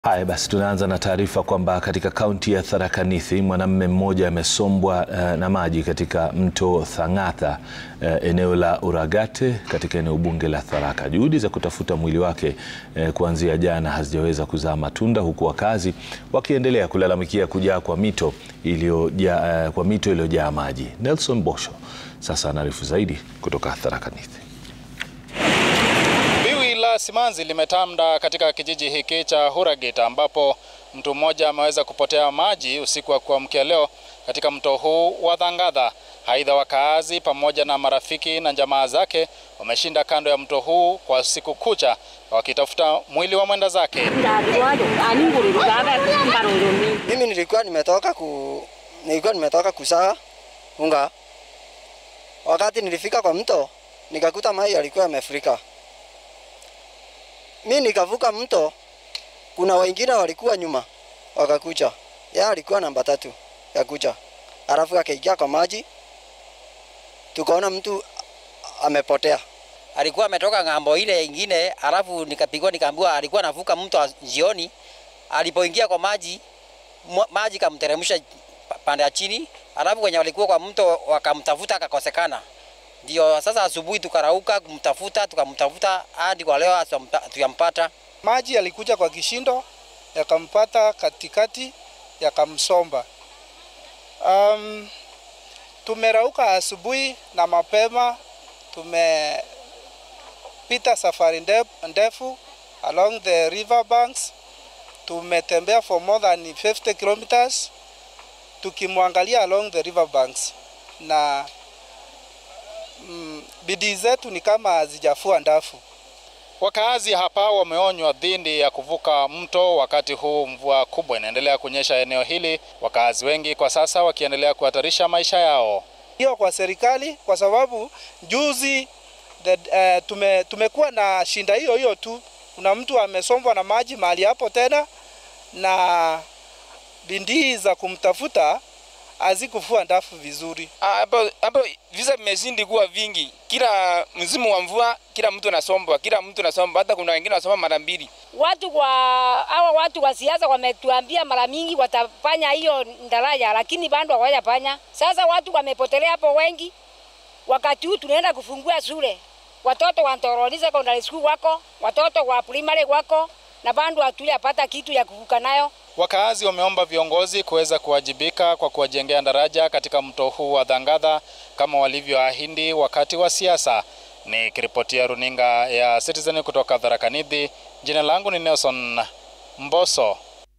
Haya basi, tunaanza na taarifa kwamba katika kaunti ya Tharaka Nithi mwanamume mmoja amesombwa na maji katika mto Thang'atha eneo la Uragate katika eneo bunge la Tharaka. Juhudi za kutafuta mwili wake kuanzia jana hazijaweza kuzaa matunda, huku wakazi wakiendelea kulalamikia kujaa kwa mito iliyojaa maji. Nelson Bosho sasa anaarifu zaidi kutoka Tharaka Nithi. Simanzi limetanda katika kijiji hiki cha Uragate ambapo mtu mmoja ameweza kupotea maji usiku wa kuamkia leo katika mto huu wa Thang'atha. Aidha, wakaazi pamoja na marafiki na jamaa zake wameshinda kando ya mto huu kwa siku kucha wakitafuta mwili wa mwenda zake. Mimi nilikuwa nimetoka kusaga unga. Wakati nilifika kwa mto nikakuta maji yalikuwa yamefurika. Mimi nikavuka mto, kuna wengine walikuwa nyuma wakakucha. Yeye alikuwa namba 3 ya kucha. Alafu akaingia kwa maji. Tukaona mtu amepotea. Alikuwa ametoka ng'ambo ile nyingine, alafu nikapigwa nikaambiwa alikuwa anavuka mto jioni. Alipoingia kwa maji kamteremsha pande ya chini. Alafu wenye walikuwa kwa mto wakamtafuta akakosekana. Ndio sasa asubuhi tukarauka kumtafuta, tukamtafuta hadi kwa leo tuyampata. Maji yalikuja kwa kishindo, yakampata katikati, yakamsomba. Tumerauka asubuhi na mapema, tumepita safari ndefu along the river banks. Tumetembea for more than 50 kilometers tukimwangalia along the river banks, na bidii zetu ni kama hazijafua ndafu. Wakaazi hapa wameonywa dhidi ya kuvuka mto wakati huu mvua kubwa inaendelea kunyesha eneo hili, wakaazi wengi kwa sasa wakiendelea kuhatarisha maisha yao. Hiyo kwa serikali, kwa sababu juzi tumekuwa na shinda hiyo tu. Kuna mtu amesombwa na maji mahali hapo tena, na bidii za kumtafuta hazikufua ndafu vizuri. Hapo visa vimezidi kuwa vingi. Kila msimu wa mvua kila mtu anasombwa, hata kuna wengine wanasomba mara 2. Watu wa siasa wametuambia mara mingi watafanya hiyo daraja, lakini bado hawajafanya. Sasa watu wamepotelea hapo wengi. Wakati huu tunaenda kufungua shule. Watoto wa Ntoroni Secondary School wako, watoto wa primary wako, na bado hatujapata kitu ya kuvuka nayo. Wakaazi wameomba viongozi kuweza kuwajibika kwa kuwajengea daraja katika mto huu wa Thang'atha kama walivyoahidi wakati wa siasa. Nikiripotia runinga ya Citizen kutoka Tharaka Nithi, jina langu ni Nelson Mboso.